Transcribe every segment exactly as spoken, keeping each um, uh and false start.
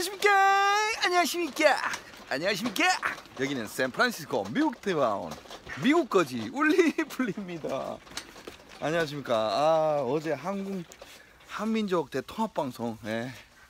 안녕하십니까 안녕하십니까 안녕하십니까. 여기는 샌프란시스코 미국 대왕 미국 거지 울리블리입니다. 안녕하십니까. 아 어제 한국 한민족 대통합방송 예.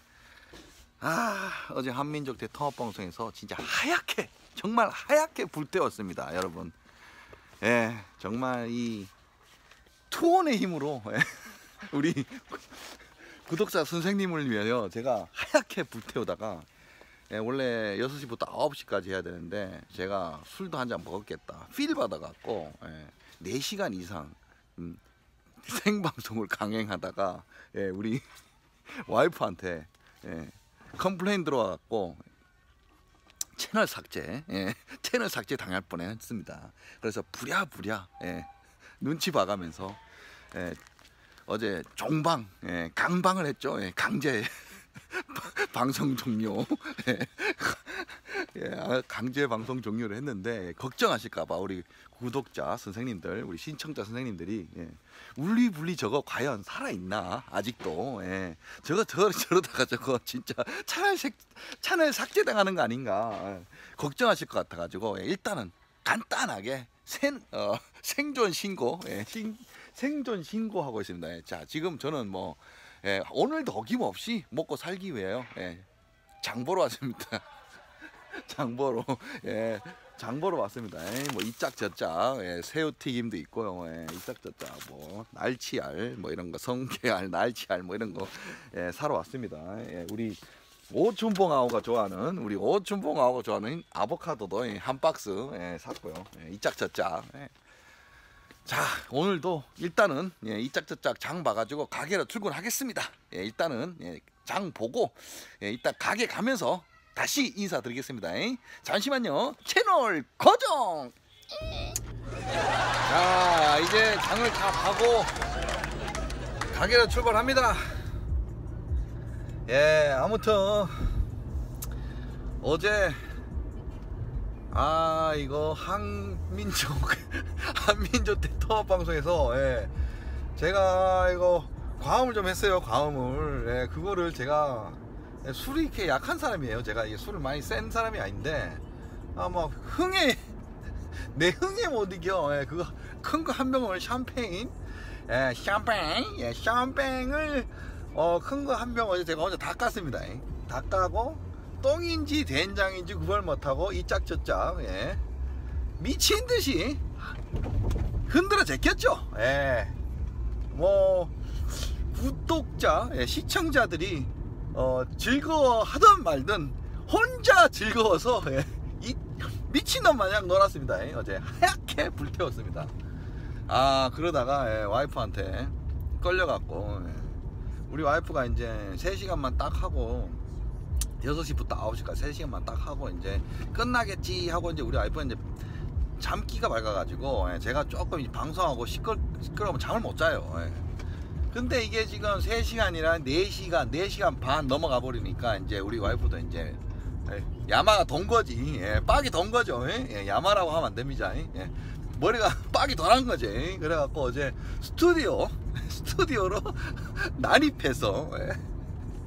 아 어제 한민족 대통합방송에서 진짜 하얗게 정말 하얗게 불태웠습니다 여러분. 예 정말 이 투혼의 힘으로 예, 우리 구독자 선생님을 위하여 제가 하얗게 불태우다가 예, 원래 여섯 시부터 아홉 시까지 해야 되는데 제가 술도 한 잔 먹었겠다 필 받아갖고 예, 네 시간 이상 음, 생방송을 강행하다가 예, 우리 와이프한테 예, 컴플레인 들어와갖고 채널 삭제 예, 채널 삭제 당할 뻔했습니다. 그래서 부랴부랴 예, 눈치 봐가면서 예, 어제 종방 예, 강방을 했죠. 예, 강제 방송 종료 예, 예, 강제 방송 종료를 했는데 걱정하실까봐 우리 구독자 선생님들 우리 신청자 선생님들이 예, 울리불리 저거 과연 살아있나 아직도 예, 저거 저, 저러다가 저거 진짜 채널, 색, 채널 삭제당하는 거 아닌가 예, 걱정하실 것 같아가지고 예, 일단은 간단하게 생, 어, 생존 신고 예, 신, 생존 신고하고 있습니다. 예, 자 지금 저는 뭐 예, 오늘도 어김없이 먹고 살기 위해요. 예, 장보러 왔습니다. 장보러 예, 장보러 왔습니다. 예, 뭐 이짝 저짝 예, 새우튀김도 있고요. 예, 이짝 저짝 뭐 날치알 뭐 이런 거 성게알 날치알 뭐 이런 거 예, 사러 왔습니다. 예, 우리 오춘봉아오가 좋아하는 우리 오춘봉아오가 좋아하는 아보카도도 예, 한 박스 예, 샀고요. 예, 이짝 저짝 예. 자 오늘도 일단은 예, 이짝저짝 장 봐가지고 가게로 출근하겠습니다. 예, 일단은 예, 장 보고 예, 이따 가게 가면서 다시 인사드리겠습니다. 예. 잠시만요. 채널 고정. 자 이제 장을 다 봐고 가게로 출발합니다. 예 아무튼 어제 아 이거 한민족 한민족 대통합 방송에서 예, 제가 이거 과음을 좀 했어요. 과음을 예, 그거를 제가 예, 술이 이렇게 약한 사람이에요. 제가 이게 술을 많이 센 사람이 아닌데 아 막 흥에 내 흥에 못 이겨. 예, 그거 큰 거 한 병을 샴페인 예, 샴페인 예, 샴페인을 어, 큰 거 한 병 어제 제가 어제 다 깠습니다. 예, 다 까고 똥인지 된장인지 구별 못하고 이짝저짝 예. 미친듯이 흔들어 제꼈죠. 예. 뭐 구독자 예, 시청자들이 어, 즐거워하든 말든 혼자 즐거워서 예, 이 미친놈 마냥 놀았습니다. 예. 어제 하얗게 불태웠습니다. 아 그러다가 예, 와이프한테 끌려갔고 예. 우리 와이프가 이제 세 시간만 딱 하고 여섯 시부터 아홉 시까지 세 시간만 딱 하고 이제 끝나겠지 하고 이제 우리 와이프는 이제 잠기가 밝아가지고 예, 제가 조금 방송하고 시끄러, 시끄러우면 잠을 못 자요. 예. 근데 이게 지금 세 시간이라 네 시간, 네 시간 반 넘어가 버리니까 이제 우리 와이프도 이제 예, 야마가 돈 거지. 예, 빡이 돈 거죠. 예? 예, 야마라고 하면 안 됩니다. 예. 머리가 빡이 돈한 거지. 예. 그래갖고 어제 스튜디오, 스튜디오로 난입해서 예.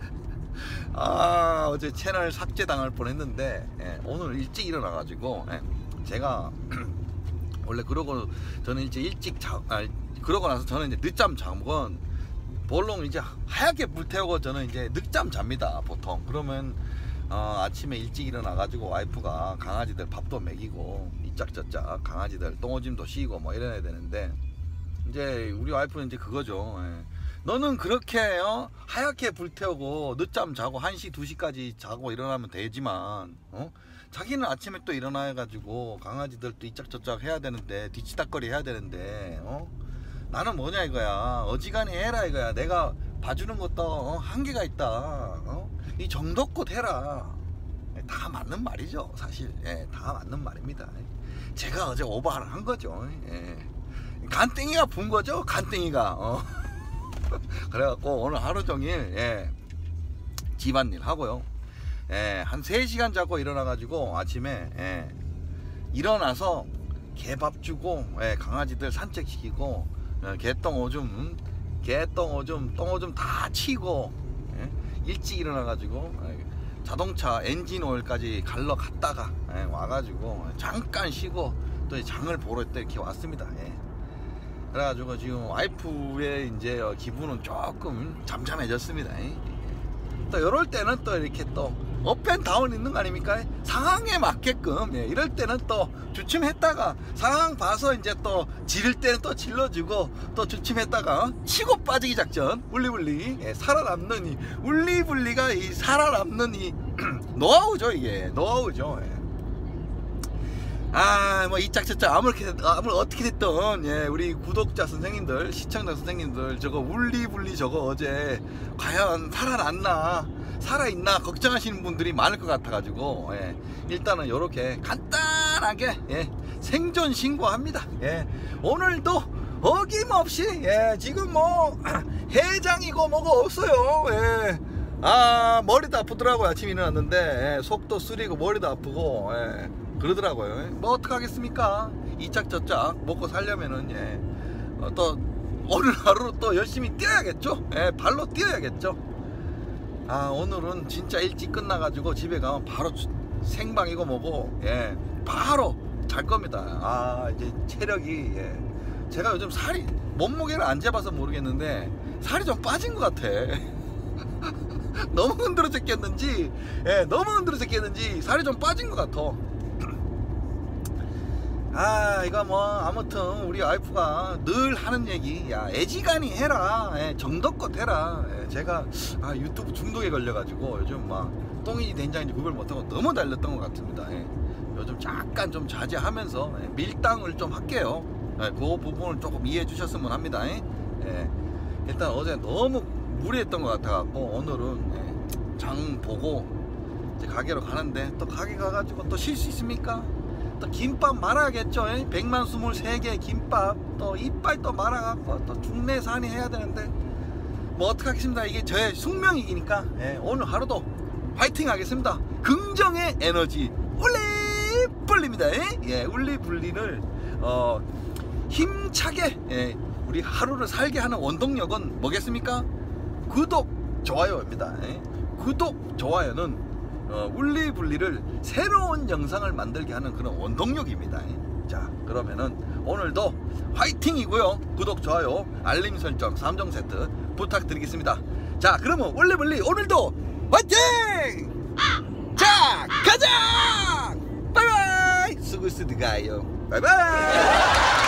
아 어제 채널 삭제 당할 뻔했는데 예, 오늘 일찍 일어나가지고 예, 제가 원래 그러고 저는 이제 일찍 자 아, 그러고 나서 저는 이제 늦잠 자건 볼롱 이제 하얗게 불태우고 저는 이제 늦잠 잡니다 보통. 그러면 어, 아침에 일찍 일어나가지고 와이프가 강아지들 밥도 먹이고 이짝저짝 강아지들 똥오줌도 씌고 뭐 이래야 되는데 이제 우리 와이프는 이제 그거죠. 예. 너는 그렇게 어? 하얗게 불태우고 늦잠 자고 한 시 두 시까지 자고 일어나면 되지만 어? 자기는 아침에 또 일어나가지고 강아지들 또 이짝저짝 해야 되는데 뒤치다거리 해야 되는데 어? 나는 뭐냐 이거야. 어지간히 해라 이거야. 내가 봐주는 것도 어? 한계가 있다. 어? 이 정도껏 해라. 다 맞는 말이죠 사실. 예, 다 맞는 말입니다. 제가 어제 오버를 한 거죠. 예. 간땡이가 분 거죠. 간땡이가 어. 그래갖고 오늘 하루 종일 예, 집안일 하고요. 예, 한 세 시간 자고 일어나가지고 아침에 예, 일어나서 개밥 주고 예, 강아지들 산책시키고 예, 개똥 오줌 개똥 오줌 똥 오줌 다 치고 예, 일찍 일어나가지고 예, 자동차 엔진 오일까지 갈러 갔다가 예, 와가지고 잠깐 쉬고 또 장을 보러 또 이렇게 왔습니다. 예. 그래가지고 지금 와이프의 이제 기분은 조금 잠잠해졌습니다. 예. 또 이럴 때는 또 이렇게 또 업앤다운 있는 거 아닙니까? 상황에 맞게끔 예, 이럴 때는 또 주춤했다가 상황 봐서 이제 또 지를 때는 또 질러주고 또 주춤했다가 어? 치고 빠지기 작전 울리불리 예, 살아남는 이 울리불리가 이 살아남는 이 노하우죠. 이게 노하우죠. 예. 아, 뭐 이짝저짝 아무렇게 아무 어떻게 됐던 예, 우리 구독자 선생님들, 시청자 선생님들 저거 울리불리 저거 어제 과연 살아났나, 살아있나 걱정하시는 분들이 많을 것 같아가지고 예, 일단은 이렇게 간단하게 예, 생존 신고합니다. 예, 오늘도 어김없이 예, 지금 뭐 해장이고 뭐가 없어요. 예. 아, 머리도 아프더라고요. 아침에 일어났는데 예, 속도 쓰리고 머리도 아프고 예. 그러더라고요. 뭐 어떡하겠습니까? 이짝저짝 먹고 살려면은 예. 어, 또 오늘 하루 또 열심히 뛰어야겠죠. 예, 발로 뛰어야겠죠. 아, 오늘은 진짜 일찍 끝나가지고 집에 가면 바로 생방이고 뭐고 예, 바로 잘 겁니다. 아, 이제 체력이 예. 제가 요즘 살이 몸무게를 안 재봐서 모르겠는데 살이 좀 빠진 것 같아. 너무 흔들어졌겠는지 예, 너무 흔들어졌겠는지 살이 좀 빠진 것 같아. 아, 이거 뭐 아무튼 우리 와이프가 늘 하는 얘기, 야 애지간히 해라, 예, 정도껏 해라. 예, 제가 아, 유튜브 중독에 걸려가지고 요즘 막 똥인지 된장인지 구별 못하고 너무 달렸던 것 같습니다. 예, 요즘 잠깐 좀 자제하면서 예, 밀당을 좀 할게요. 예, 그 부분을 조금 이해해 주셨으면 합니다. 예, 예, 일단 어제 너무 무리했던 것 같아갖고 오늘은 예, 장 보고 이제 가게로 가는데 또 가게 가가지고 또 쉴 수 있습니까? 또 김밥 말아야겠죠. 백만 스물세 개 김밥 또 이빨 또 말아갖고 또 중내산이 해야 되는데 뭐 어떡하겠습니다. 이게 저의 숙명이니까 예, 오늘 하루도 화이팅 하겠습니다. 긍정의 에너지 울리불리입니다. 예, 예, 울리불리를 어, 힘차게 예, 우리 하루를 살게 하는 원동력은 뭐겠습니까? 구독 좋아요입니다. 예. 구독 좋아요는 어, 울리불리를 새로운 영상을 만들게 하는 그런 원동력입니다. 자, 그러면은 오늘도 화이팅이고요. 구독, 좋아요, 알림 설정 삼 종 세트 부탁드리겠습니다. 자, 그러면 울리불리 오늘도 화이팅! 자, 가자! 바이바이! 수고했습니다. 바이바이!